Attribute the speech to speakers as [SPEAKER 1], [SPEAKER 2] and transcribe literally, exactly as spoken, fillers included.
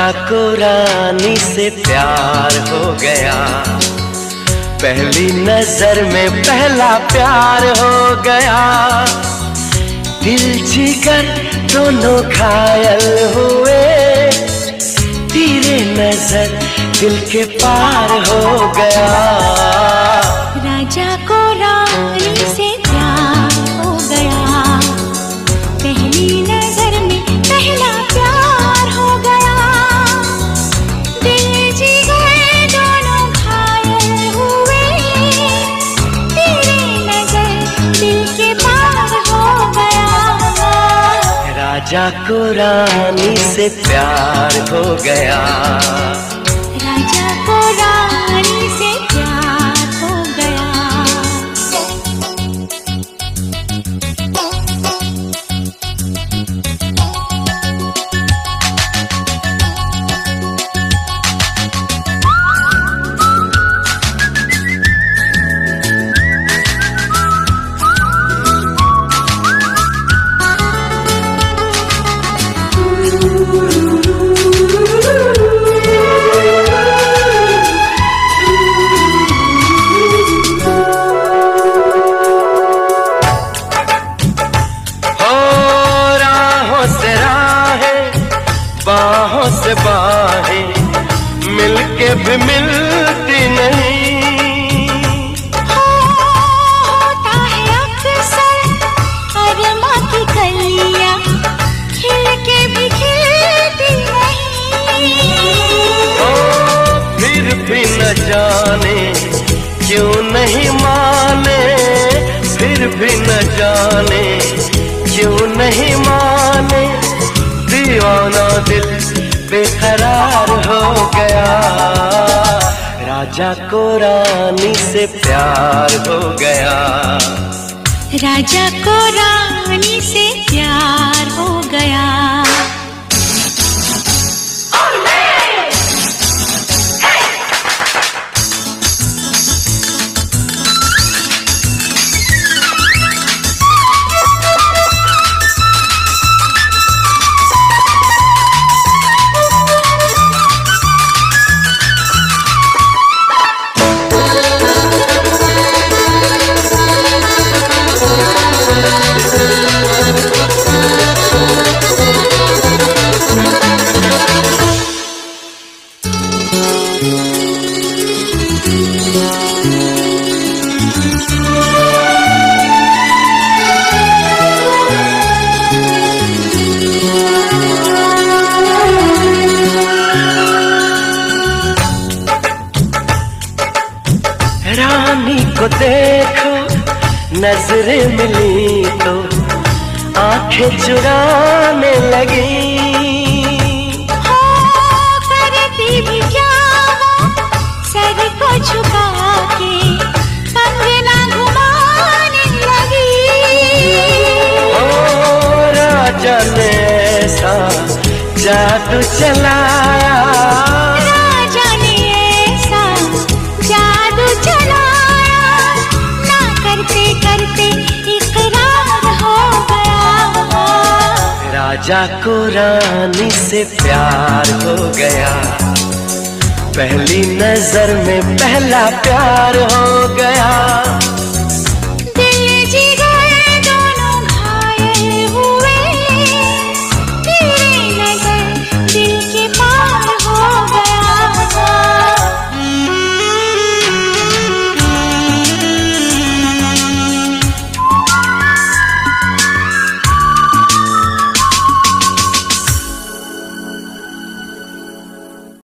[SPEAKER 1] राजा को रानी से प्यार हो गया, पहली नजर में पहला प्यार हो गया। दिल जिगर दोनों घायल हुए, तेरे नजर दिल के पार हो गया।
[SPEAKER 2] राजा को रानी से प्यार हो गया, पहली नजर में पहला प्यार हो गया। दिल जिगर दोनों घायल हुए, तेरे नजर दिल के पार हो गया।
[SPEAKER 1] राजा को रानी से प्यार हो गया,
[SPEAKER 2] राजा को रानी से प्यार हो गया।
[SPEAKER 1] बाहों से बाहें मिलके भी मिलती नहीं।
[SPEAKER 2] होता है अक्सर अरमा की कलियां खिल के भी खिलती नहीं।
[SPEAKER 1] ओ फिर भी न जाने क्यों नहीं माने, फिर भी न जाने क्यों नहीं माने। दीवाना दिल बेकरार हो गया, राजा को रानी से प्यार हो गया।
[SPEAKER 2] राजा को रानी से प्यार हो गया।
[SPEAKER 1] रानी को देखो नजरें मिली तो आंखें चुराने लगी।
[SPEAKER 2] हो करती भी क्या वो सर को झुका के कंगना घुमाने लगी।
[SPEAKER 1] ओ राजा ने ऐसा जादू चलाया, राजा को रानी से प्यार हो गया, पहली नजर में पहला प्यार हो गया।